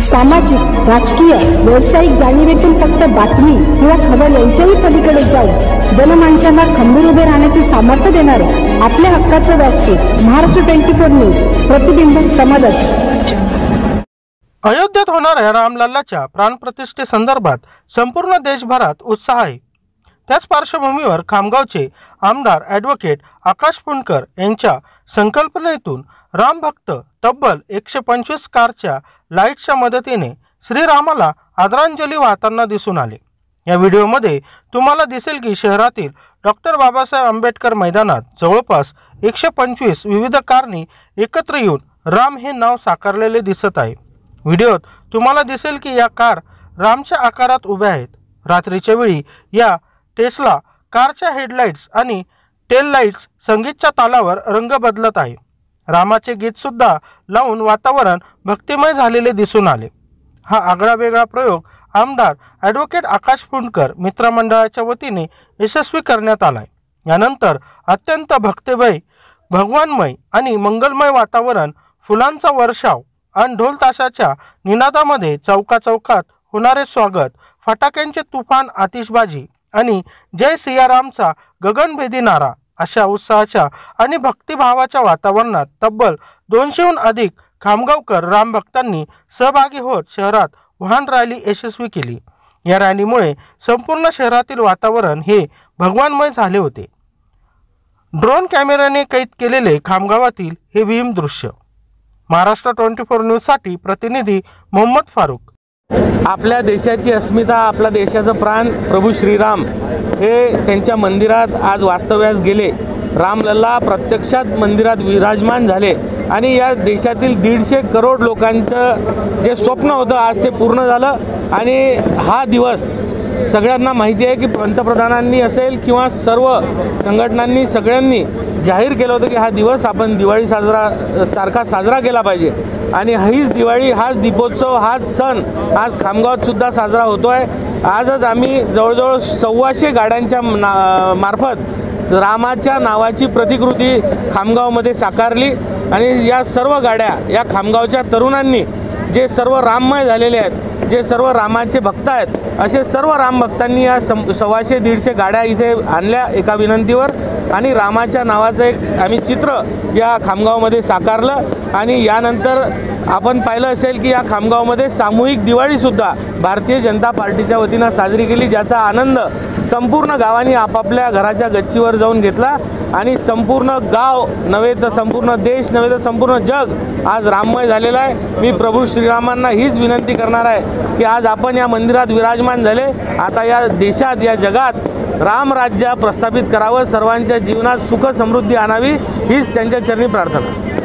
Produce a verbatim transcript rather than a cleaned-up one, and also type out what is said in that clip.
सामाजिक, राजकीय, व्यावसायिक जाणीवेतून फक्त बातमी किंवा खबर यांच्याही पलीकडे जाऊन जनमानसांना खंबीर उभे राहण्याचे सामर्थ्य देणारे आपल्या हक्काचे व्यासपीठ महाराष्ट्र ट्वेंटी फोर न्यूज, प्रतिबिंब समाजात. अयोध्येत होणाऱ्या रामलल्लाच्या प्राणप्रतिष्ठे संदर्भात संपूर्ण देशभरात उत्साह आहे. त्याच पार्श्वभूमीवर खामगावचे आमदार ॲडव्होकेट आकाश पुणकर यांच्या संकल्पनेतून रामभक्त तब्बल एकशे पंचवीस कारच्या लाईट्सच्या मदतीने श्रीरामाला आदरांजली वाहताना दिसून आले. या व्हिडिओमध्ये तुम्हाला दिसेल की शहरातील डॉक्टर बाबासाहेब आंबेडकर मैदानात जवळपास एकशे पंचवीस विविध कारनी एकत्र येऊन राम हे नाव साकारलेले दिसत आहे. व्हिडिओत तुम्हाला दिसेल की या कार रामच्या आकारात उभ्या आहेत. रात्रीच्या वेळी या टेस्ला कारच्या हेडलाइट्स आणि टेल लाइट्स संगीतच्या तालावर रंग बदलत आहे. रामाचे गीत सुद्धा लावून वातावरण भक्तिमय झालेले दिसून आले. हा आगळा वेगळा प्रयोग आमदार ॲडव्होकेट आकाश पुणकर मित्रमंडळाच्या वतीने यशस्वी करण्यात आला. यानंतर अत्यंत भक्तिमय, भगवानमय आणि मंगलमय वातावरण, फुलांचा वर्षाव आणि ढोल ताशाच्या निनादामध्ये चौका चौकात होणारे स्वागत, फटाक्यांचे तुफान, आतिषबाजी आणि जय सियारामचा गगनभेदी नारा अशा उत्साहाच्या आणि भक्तिभावाच्या वातावरणात तब्बल दोनशेहून अधिक खामगावकर रामभक्तांनी सहभागी होत शहरात वाहन रॅली यशस्वी केली. या रॅलीमुळे संपूर्ण शहरातील वातावरण हे भगवानमय झाले होते. ड्रोन कॅमेऱ्याने कैद केलेले खामगावातील हे भीम दृश्य. महाराष्ट्र ट्वेंटी फोर न्यूजसाठी प्रतिनिधी मोहम्मद फारूक. आपल्या देशाची अस्मिता, आपल्या देशाचं प्राण प्रभू श्रीराम हे त्यांच्या मंदिरात आज वास्तव्यास गेले. रामलल्ला प्रत्यक्षात मंदिरात विराजमान झाले आणि या देशातील दीडशे करोड लोकांचं जे स्वप्न होतं आज ते पूर्ण झालं. आणि हा दिवस सगळ्यांना माहिती आहे की पंतप्रधानांनी असेल किंवा सर्व संघटनांनी सगळ्यांनी जाहीर केलं होतं की हा दिवस आपण दिवाळी साजरा सारखा साजरा केला पाहिजे. आणि हीच दिवाळी, हाच दीपोत्सव, हाच सण आज खामगावात सुद्धा साजरा होतो आहे. आजच आम्ही जवळजवळ सव्वाशे गाड्यांच्या ना मार्फत रामाच्या नावाची प्रतिकृती खामगावमध्ये साकारली. आणि या सर्व गाड्या या खामगावच्या तरुणांनी जे सर्व राममय झालेले आहेत, जे सर्व रामाचे भक्त आहेत, असे सर्व राम भक्तांनी या सम सव्वाशे दीडशे गाड्या इथे आणल्या एका विनंतीवर. आणि रामाच्या नावाचं एक आम्ही चित्र या खामगावमध्ये साकारलं. आणि यानंतर आपण पाहिलं असेल की या खामगावमध्ये सामूहिक दिवाळीसुद्धा भारतीय जनता पार्टीच्या वतीनं साजरी केली, ज्याचा आनंद संपूर्ण गावांनी आपापल्या घराच्या गच्चीवर जाऊन घेतला. आणि संपूर्ण गाव नव्हे तर संपूर्ण देश नव्हे तर संपूर्ण जग आज राममय झालेला आहे. मी प्रभू श्रीरामांना हीच विनंती करणार आहे की आज आपण या मंदिरात विराजमान झाले, आता या देशात, या जगात रामराज्य प्रस्थापित करावं, सर्वांच्या जीवनात सुख समृद्धी आणावी, हीच त्यांच्या चरणी प्रार्थना.